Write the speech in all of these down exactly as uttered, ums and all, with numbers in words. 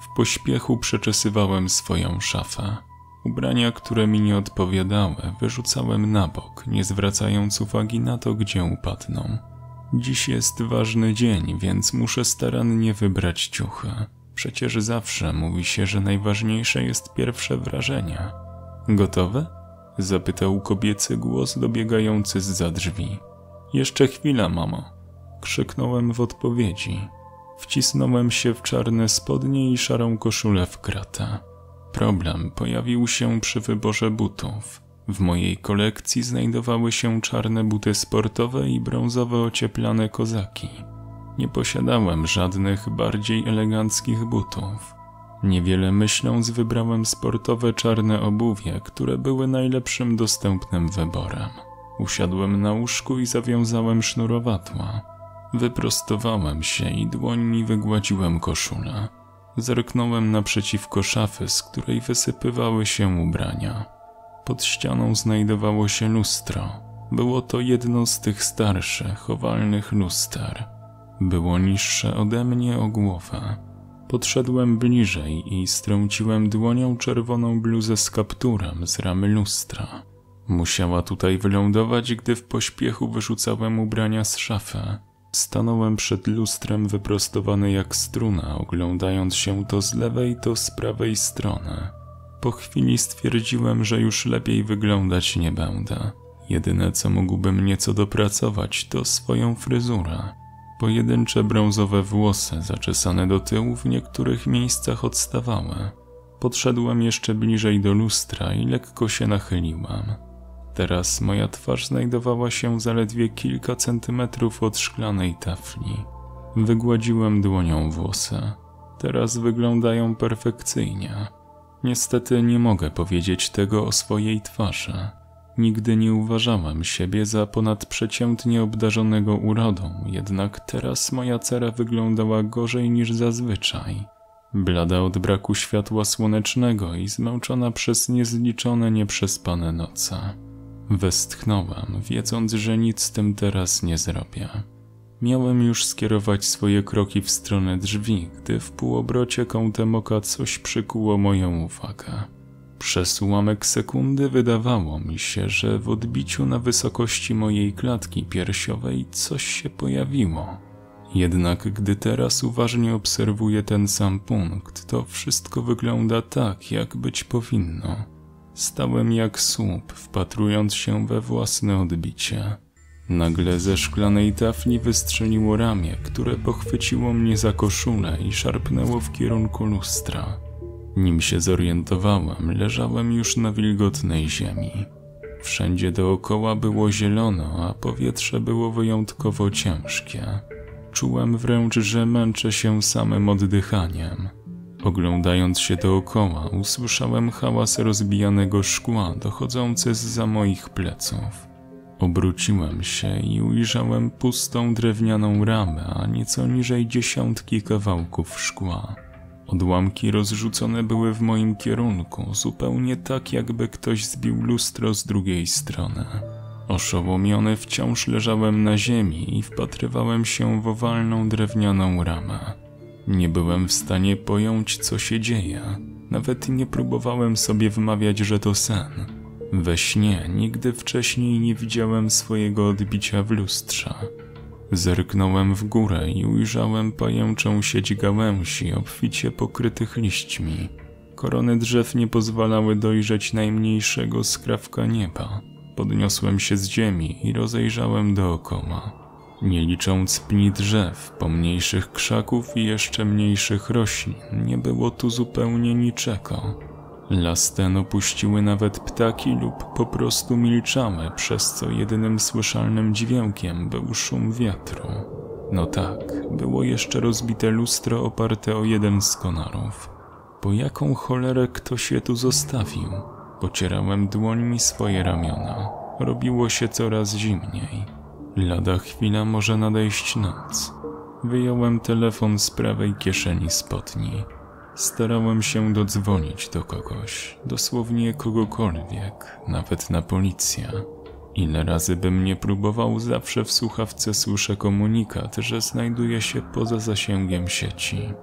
W pośpiechu przeczesywałem swoją szafę. Ubrania, które mi nie odpowiadały, wyrzucałem na bok, nie zwracając uwagi na to, gdzie upadną. Dziś jest ważny dzień, więc muszę starannie wybrać ciuchy. Przecież zawsze mówi się, że najważniejsze jest pierwsze wrażenie. Gotowe? Zapytał kobiecy głos dobiegający zza drzwi. Jeszcze chwila, mamo. Krzyknąłem w odpowiedzi. Wcisnąłem się w czarne spodnie i szarą koszulę w kratę. Problem pojawił się przy wyborze butów. W mojej kolekcji znajdowały się czarne buty sportowe i brązowe ocieplane kozaki. Nie posiadałem żadnych bardziej eleganckich butów. Niewiele myśląc wybrałem sportowe czarne obuwie, które były najlepszym dostępnym wyborem. Usiadłem na łóżku i zawiązałem sznurowadła. Wyprostowałem się i dłońmi wygładziłem koszulę. Zerknąłem naprzeciwko szafy, z której wysypywały się ubrania. Pod ścianą znajdowało się lustro. Było to jedno z tych starszych, owalnych luster. Było niższe ode mnie o głowę. Podszedłem bliżej i strąciłem dłonią czerwoną bluzę z kapturem z ramy lustra. Musiała tutaj wylądować, gdy w pośpiechu wyrzucałem ubrania z szafy. Stanąłem przed lustrem wyprostowany jak struna, oglądając się to z lewej, to z prawej strony. Po chwili stwierdziłem, że już lepiej wyglądać nie będę. Jedyne, co mógłbym nieco dopracować, to swoją fryzurę. Pojedyncze brązowe włosy, zaczesane do tyłu, w niektórych miejscach odstawały. Podszedłem jeszcze bliżej do lustra i lekko się nachyliłem. Teraz moja twarz znajdowała się zaledwie kilka centymetrów od szklanej tafli. Wygładziłem dłonią włosy. Teraz wyglądają perfekcyjnie. Niestety nie mogę powiedzieć tego o swojej twarzy. Nigdy nie uważałem siebie za ponadprzeciętnie obdarzonego urodą, jednak teraz moja cera wyglądała gorzej niż zazwyczaj. Blada od braku światła słonecznego i zmęczona przez niezliczone nieprzespane noce. Westchnąłem, wiedząc, że nic z tym teraz nie zrobię. Miałem już skierować swoje kroki w stronę drzwi, gdy w półobrocie kątem oka coś przykuło moją uwagę. Przez ułamek sekundy wydawało mi się, że w odbiciu na wysokości mojej klatki piersiowej coś się pojawiło. Jednak gdy teraz uważnie obserwuję ten sam punkt, to wszystko wygląda tak, jak być powinno. Stałem jak słup, wpatrując się we własne odbicie. Nagle ze szklanej tafli wystrzeliło ramię, które pochwyciło mnie za koszulę i szarpnęło w kierunku lustra. Nim się zorientowałem, leżałem już na wilgotnej ziemi. Wszędzie dookoła było zielono, a powietrze było wyjątkowo ciężkie. Czułem wręcz, że męczę się samym oddychaniem. Oglądając się dookoła, usłyszałem hałas rozbijanego szkła dochodzący zza moich pleców. Obróciłem się i ujrzałem pustą drewnianą ramę, a nieco niżej dziesiątki kawałków szkła. Odłamki rozrzucone były w moim kierunku, zupełnie tak, jakby ktoś zbił lustro z drugiej strony. Oszołomiony wciąż leżałem na ziemi i wpatrywałem się w owalną drewnianą ramę. Nie byłem w stanie pojąć, co się dzieje. Nawet nie próbowałem sobie wmawiać, że to sen. We śnie nigdy wcześniej nie widziałem swojego odbicia w lustrze. Zerknąłem w górę i ujrzałem pajęczą sieć gałęzi obficie pokrytych liśćmi. Korony drzew nie pozwalały dojrzeć najmniejszego skrawka nieba. Podniosłem się z ziemi i rozejrzałem dookoła. Nie licząc pni drzew, pomniejszych krzaków i jeszcze mniejszych roślin, nie było tu zupełnie niczego. Las ten opuściły nawet ptaki lub po prostu milczały, przez co jedynym słyszalnym dźwiękiem był szum wiatru. No tak, było jeszcze rozbite lustro oparte o jeden z konarów. Po jaką cholerę ktoś je tu zostawił? Pocierałem dłońmi swoje ramiona. Robiło się coraz zimniej. Lada chwila może nadejść noc. Wyjąłem telefon z prawej kieszeni spodni. Starałem się dodzwonić do kogoś, dosłownie kogokolwiek, nawet na policję. Ile razy bym nie próbował, zawsze w słuchawce słyszę komunikat, że znajduje się poza zasięgiem sieci.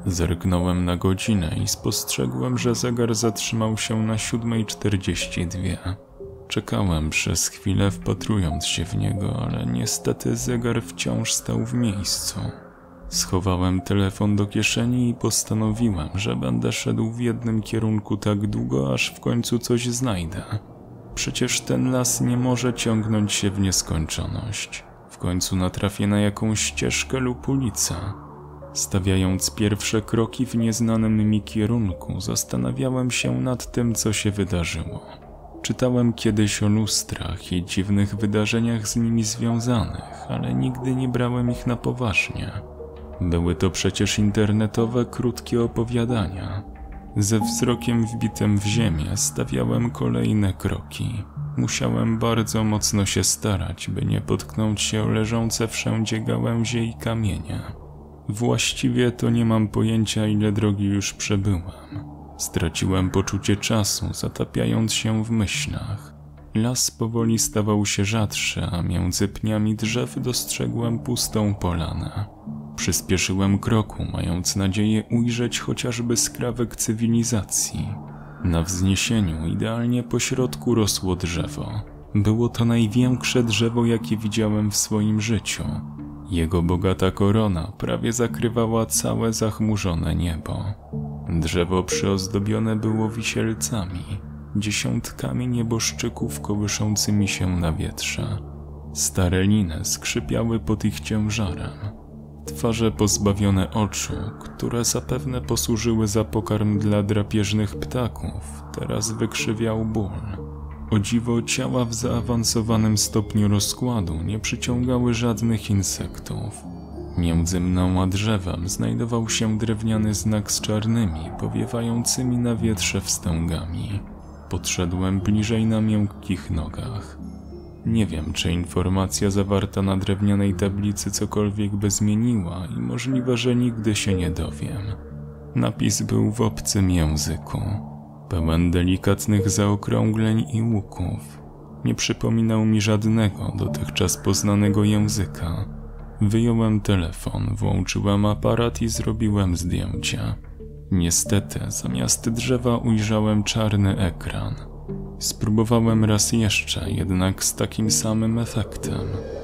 Zerknąłem na godzinę i spostrzegłem, że zegar zatrzymał się na siódma czterdzieści dwa. Czekałem przez chwilę, wpatrując się w niego, ale niestety zegar wciąż stał w miejscu. Schowałem telefon do kieszeni i postanowiłem, że będę szedł w jednym kierunku tak długo, aż w końcu coś znajdę. Przecież ten las nie może ciągnąć się w nieskończoność. W końcu natrafię na jakąś ścieżkę lub ulicę. Stawiając pierwsze kroki w nieznanym mi kierunku, zastanawiałem się nad tym, co się wydarzyło. Czytałem kiedyś o lustrach i dziwnych wydarzeniach z nimi związanych, ale nigdy nie brałem ich na poważnie. Były to przecież internetowe, krótkie opowiadania. Ze wzrokiem wbitym w ziemię stawiałem kolejne kroki. Musiałem bardzo mocno się starać, by nie potknąć się o leżące wszędzie gałęzie i kamienie. Właściwie to nie mam pojęcia, ile drogi już przebyłem. Straciłem poczucie czasu, zatapiając się w myślach. Las powoli stawał się rzadszy, a między pniami drzew dostrzegłem pustą polanę. Przyspieszyłem kroku, mając nadzieję ujrzeć chociażby skrawek cywilizacji. Na wzniesieniu, idealnie pośrodku, rosło drzewo. Było to największe drzewo, jakie widziałem w swoim życiu. Jego bogata korona prawie zakrywała całe zachmurzone niebo. Drzewo przyozdobione było wisielcami, dziesiątkami nieboszczyków kołyszącymi się na wietrze. Stare liny skrzypiały pod ich ciężarem. Twarze pozbawione oczu, które zapewne posłużyły za pokarm dla drapieżnych ptaków, teraz wykrzywiał ból. O dziwo, ciała w zaawansowanym stopniu rozkładu nie przyciągały żadnych insektów. Między mną a drzewem znajdował się drewniany znak z czarnymi, powiewającymi na wietrze wstęgami. Podszedłem bliżej na miękkich nogach. Nie wiem, czy informacja zawarta na drewnianej tablicy cokolwiek by zmieniła i możliwe, że nigdy się nie dowiem. Napis był w obcym języku, pełen delikatnych zaokrągleń i łuków. Nie przypominał mi żadnego dotychczas poznanego języka. Wyjąłem telefon, włączyłem aparat i zrobiłem zdjęcia. Niestety, zamiast drzewa ujrzałem czarny ekran. Spróbowałem raz jeszcze, jednak z takim samym efektem.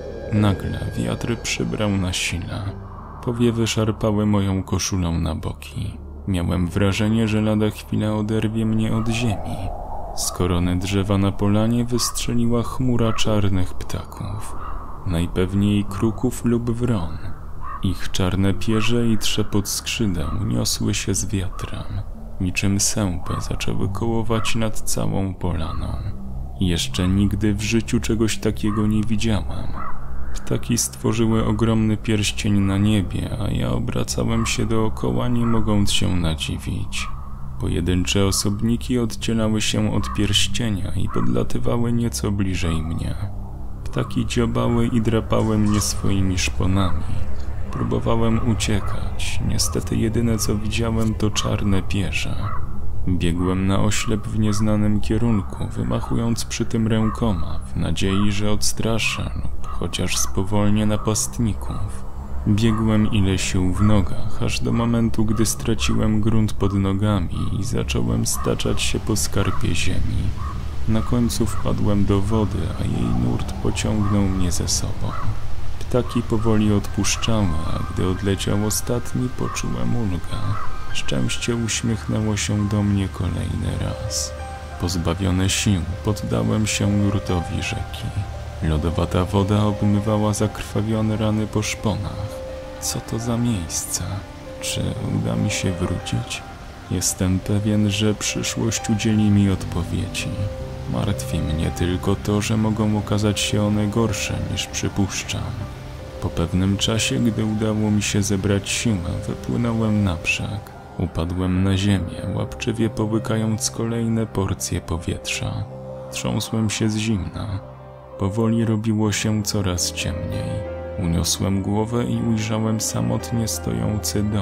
Nagle wiatr przybrał na sile. Powiewy szarpały moją koszulą na boki. Miałem wrażenie, że lada chwila oderwie mnie od ziemi. Z korony drzewa na polanie wystrzeliła chmura czarnych ptaków. Najpewniej kruków lub wron. Ich czarne pierze i trzepot skrzydeł niosły się z wiatrem. Niczym sępy zaczęły kołować nad całą polaną. Jeszcze nigdy w życiu czegoś takiego nie widziałem. Ptaki stworzyły ogromny pierścień na niebie, a ja obracałem się dookoła, nie mogąc się nadziwić. Pojedyncze osobniki oddzielały się od pierścienia i podlatywały nieco bliżej mnie. Ptaki dziobały i drapały mnie swoimi szponami. Próbowałem uciekać, niestety jedyne co widziałem to czarne pierze. Biegłem na oślep w nieznanym kierunku, wymachując przy tym rękoma, w nadziei, że odstraszę lub chociaż spowolnię napastników. Biegłem ile sił w nogach, aż do momentu, gdy straciłem grunt pod nogami i zacząłem staczać się po skarpie ziemi. Na końcu wpadłem do wody, a jej nurt pociągnął mnie ze sobą. Ptaki powoli odpuszczały, a gdy odleciał ostatni, poczułem ulgę. Szczęście uśmiechnęło się do mnie kolejny raz. Pozbawiony sił, poddałem się nurtowi rzeki. Lodowata woda obmywała zakrwawione rany po szponach. Co to za miejsce? Czy uda mi się wrócić? Jestem pewien, że przyszłość udzieli mi odpowiedzi. Martwi mnie tylko to, że mogą okazać się one gorsze niż przypuszczam. Po pewnym czasie, gdy udało mi się zebrać siłę, wypłynąłem na brzeg. Upadłem na ziemię, łapczywie połykając kolejne porcje powietrza. Trząsłem się z zimna. Powoli robiło się coraz ciemniej. Uniosłem głowę i ujrzałem samotnie stojący dom.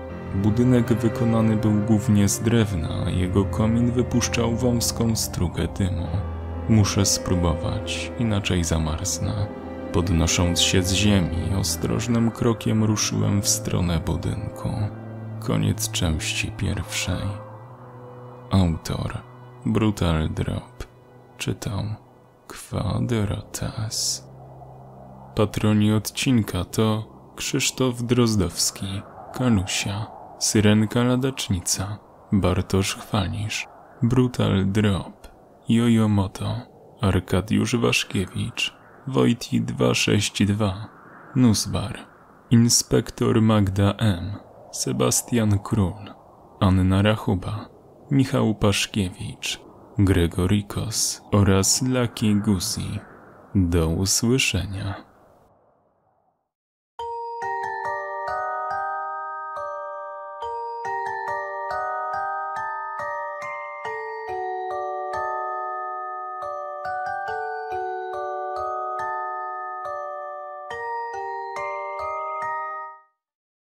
Budynek wykonany był głównie z drewna, a jego komin wypuszczał wąską strugę dymu. Muszę spróbować, inaczej zamarznę. Podnosząc się z ziemi, ostrożnym krokiem ruszyłem w stronę budynku. Koniec części pierwszej. Autor Brutal Drop. Czytał Kwadratas. Patroni odcinka to Krzysztof Drozdowski, Kalusia, Syrenka Ladacznica, Bartosz Chwalisz, Brutal Drop, Jojo Moto, Arkadiusz Waszkiewicz, Wojti dwieście sześćdziesiąt dwa, Nusbar, Inspektor Magda M., Sebastian Król, Anna Rachuba, Michał Paszkiewicz, Gregorikos oraz Lucky Guzi. Do usłyszenia.